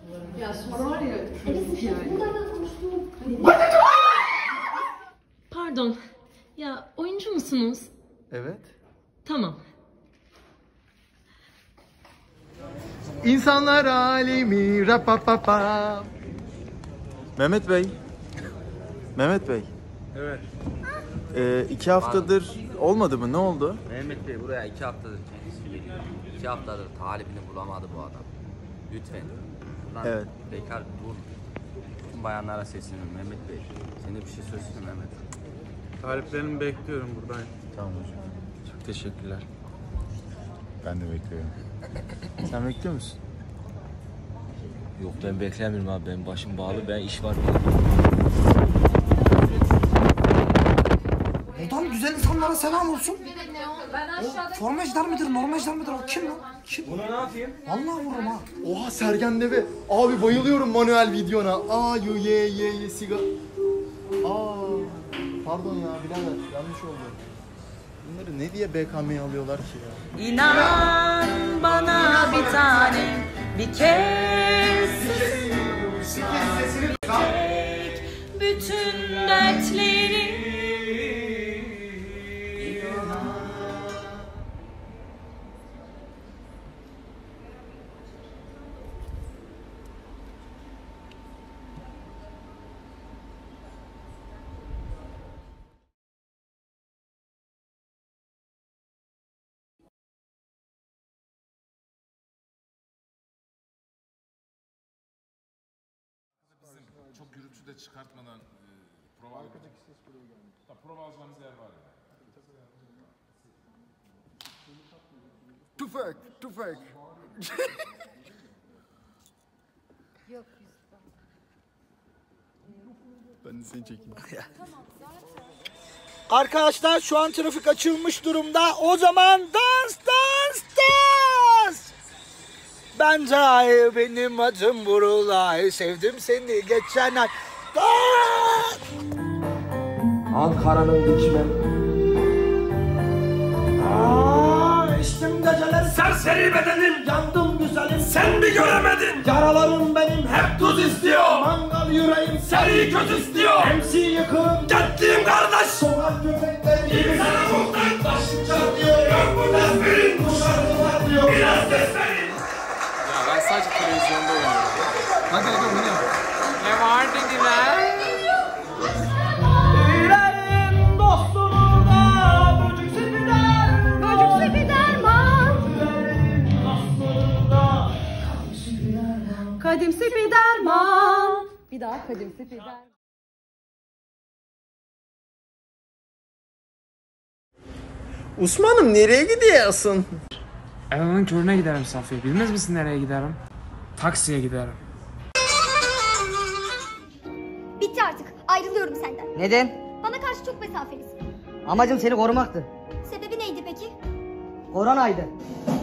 Ya sonra var ya. Evet, yani. Buradan konuştum. Pardon. Ya oyuncu musunuz? Evet. Tamam. İnsanlar alemi rapapapa. Mehmet Bey. Mehmet Bey. Evet. 2 haftadır olmadı mı? Ne oldu? Mehmet Bey buraya 2 haftadır kendisi geliyor. 2 haftadır talibini bulamadı bu adam. Lütfen. Buradan Evet. bekar dur. Tüm bayanlara sesleniyorum Mehmet Bey. Sen de bir şey söylesene Mehmet. Taliplerimi bekliyorum buradayım. Tamam hocam. Çok teşekkürler. Ben de bekliyorum. Sen bekliyor musun? Yok ben beklemiyorum abi, benim başım bağlı, ben iş var. Buradan güzel insanlara selam olsun. O formajlar mıdır, normajlar mıdır? O kim lan? Kim? Bunu ne yapayım? Vallahi vururum ha. Oha Sergen Deve. Abi bayılıyorum manuel videona. Aa ye siga. Aa pardon ya birader yanlış oldu. Bunları ne diye BKM'ye alıyorlar ki ya? İnan bana bir tane, bir kez tek bütün dertleri. Çok gürültü de çıkartmadan prova alacağımız yer var ya. Tüfek. Yok. Ben de seni çekeyim. Arkadaşlar şu an trafik açılmış durumda. O zaman dans. Ben Cahil, benim adım Burulay. Sevdim seni geçen ay. Ankara'nın dikme. İçtim geceler Serseri bedenim, yandım güzelim. sen mi göremedin? Yaralarım benim Hep tuz istiyor. mangal yüreğim. Seri kötü istiyor. MC yıkığım. Gittiğim kardeş. Sokak köpekleri. İnsana muhtaç başım çatlıyor. Yok bu tasvirin. Bu şarkılar diyor. Biraz ses verin. Ya ben sadece televizyonda oynuyorum. Hadi oyna. Ne var dediler? Yüreğim dostluğunda böcek derman. Böcekse bir derman. Yüreğim dostluğunda Kadimsi bir derman. Bir daha kadimsi bir derman. Osman'ım nereye gidiyorsun? Ela'nın körüne giderim Safiye. Bilmez misin nereye giderim? Taksiye giderim. Bitti artık. Ayrılıyorum senden. Neden? Bana karşı çok mesafelisin. Amacım seni korumaktı. Sebebi neydi peki? Koronaydı.